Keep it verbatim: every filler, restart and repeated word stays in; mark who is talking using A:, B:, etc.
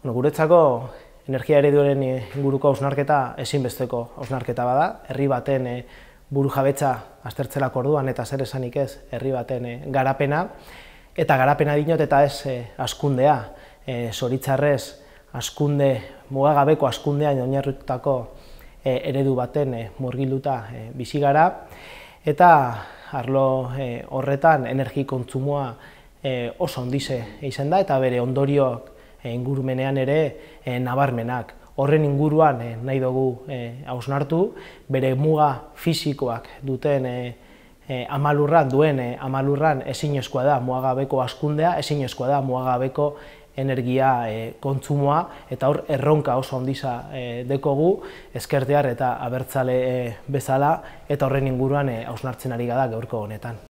A: Bueno, guretzako energia ereduaren inguruko hausnarketa ezinbesteko hausnarketa bada, herri baten burujabetza aztertzelako orduan eta zer esanik ez herri baten garapena, eta garapena diot eta ez hazkundea. Zoritxarrez, hazkunde, mugagabeko hazkundean oinarritutako eredu baten murgilduta bizi gara, eta arlo horretan energi kontsumoa oso handize izan da, eta bere ondorioak ingurumenean ere nabarmenak. Horren inguruan nahi dugu hausnartu, bere muga fisikoak duten amalurran, duen amalurran ezinezkoa da mugagabeko hazkundea, ezinezkoa da mugagabeko energia kontsumoa, eta hor erronka oso handiza dekogu ezkertiar eta abertzale bezala, eta horren inguruan hausnartzen ari gara gaurko honetan.